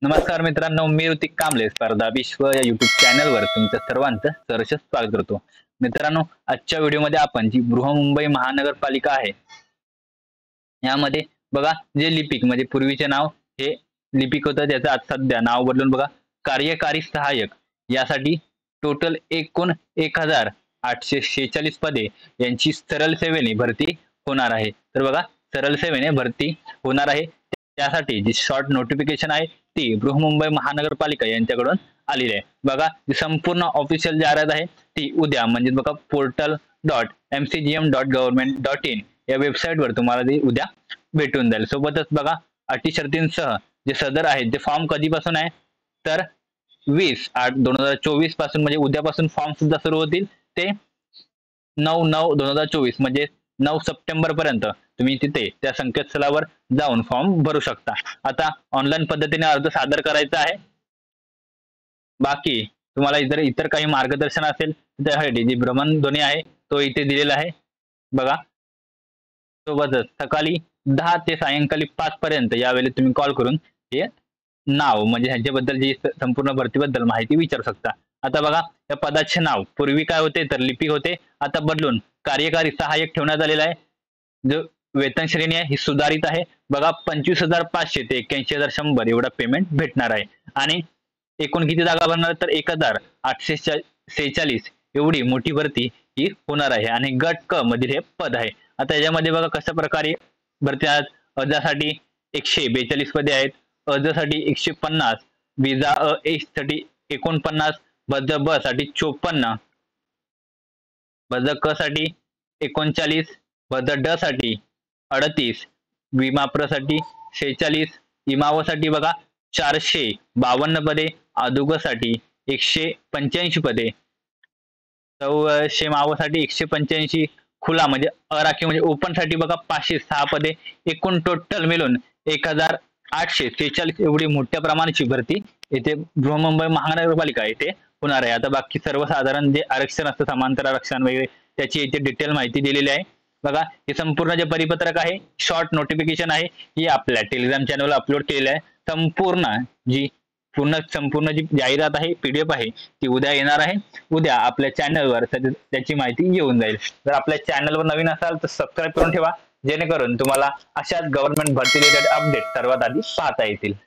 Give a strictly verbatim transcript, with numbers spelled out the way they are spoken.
नमस्कार मित्रांनो, मी ऋतिक कांबळे स्पर्धा विश्व या युट्यूब चॅनलवर तुमच्या सर्वांचं सहर्ष स्वागत करतो। मित्रांनो, आजच्या व्हिडिओमध्ये आपण जी बृहन्मुंबई महानगरपालिका आहे यामध्ये बघा जे लिपिक म्हणजे पूर्वीचे नाव हे लिपिक होतं, त्याचं आज सध्या नाव बदलून बघा कार्यकारी सहाय्यक यासाठी टोटल एकूण एक हजार आठशे शेहेचाळीस पदे यांची सरळ सेवेने भरती होणार आहे। तर बघा सरळ सेवेने भरती होणार आहे, त्यासाठी जी शॉर्ट नोटिफिकेशन आहे ती बृहन्मुंबई महानगरपालिका यांच्याकडून आलेली आहे। बघा जी संपूर्ण ऑफिशियल जाहिरात आहे ती उद्या म्हणजे बघा portal dot M C G M dot government dot in या वेबसाईटवर तुम्हाला ती उद्या भेटून जाईल। सोबतच बघा अटी शर्तींसह जे सदर आहेत ते फॉर्म कधीपासून आहे तर वीस आठ दोन हजार चोवीस पासून म्हणजे उद्यापासून फॉर्म सुद्धा सुरू होतील ते नऊ नऊ दोन हजार चोवीस म्हणजे नऊ सप्टेंबर पर्यंत तुम्ही तिथे त्या संकेतस्थळावर जाऊन फॉर्म भरू शकता। आता ऑनलाईन पद्धतीने अर्ज सादर करायचा आहे। बाकी तुम्हाला इतर इतर काही मार्गदर्शन असेल त्यासाठी जी भ्रमणध्वनी आहे तो इथे दिलेला आहे बघा। सोबतच सकाळी दहा ते सायंकाळी पाच पर्यंत यावेळी तुम्ही कॉल करून हे नाव म्हणजे ह्याच्याबद्दल जी संपूर्ण भरतीबद्दल माहिती विचारू शकता। आता बघा या पदाचे नाव पूर्वी काय होते तर लिपिक होते, आता बदलून कार्यकारी सहाय्यक ठेवण्यात आलेला आहे। जो वेतन श्रेणी आहे ही सुधारित आहे बघा, पंचवीस हजार पाचशे ते एक्क्याऐंशी हजार शंभर एवढा पेमेंट भेटणार आहे आणि एकूण किती जागा भरणार तर एक हजार आठशे सेहेचाळीस एवढी मोठी भरती ही होणार आहे आणि गट क मधील हे पद आहे। आता याच्यामध्ये बघा कशा प्रकारे भरती आहेत। अर्जासाठी एकशे बेचाळीस पदे आहेत, अर्जासाठी एकशे पन्नास, विजा अ ए साठी एकोणपन्नास, बज ब साठी चोपन्न, बज क साठी एकोणचाळीस, बज ड साठी अडतीस, विमाप्र साठी शेहेचाळीस, इमाव साठी बघा चारशे बावन्न पदे, अदुग साठी एकशे पंच्याऐंशी पदे, शेमाव साठी एकशे पंच्याऐंशी, खुला म्हणजे अराखीव म्हणजे ओपन साठी बघा पाचशे सहा पदे, एकूण टोटल मिळून एक हजार आठशे सेहेचाळीस एवढी मोठ्या प्रमाणाची भरती येथे बृहन्मुंबई महानगरपालिका येथे होणार आहे। आता बाकी सर्वसाधारण जे आरक्षण असतं समांतर आरक्षण वगैरे त्याची इथे डिटेल माहिती दिलेली आहे बघा। हे संपूर्ण जे परिपत्रक आहे शॉर्ट नोटिफिकेशन आहे ही आपल्या टेलिग्राम चॅनलवर अपलोड केलेलं आहे। संपूर्ण जी पूर्ण संपूर्ण जी जाहिरात आहे पीडीएफ आहे ती उद्या येणार आहे। उद्या आपल्या चॅनलवर त्याची माहिती येऊन जाईल। जर आपल्या चॅनलवर नवीन असाल तर सबस्क्राईब करून ठेवा जेणेकरून तुम्हाला अशाच गव्हर्नमेंट भरती रिलेटेड अपडेट सर्वात आधी पाहता येतील।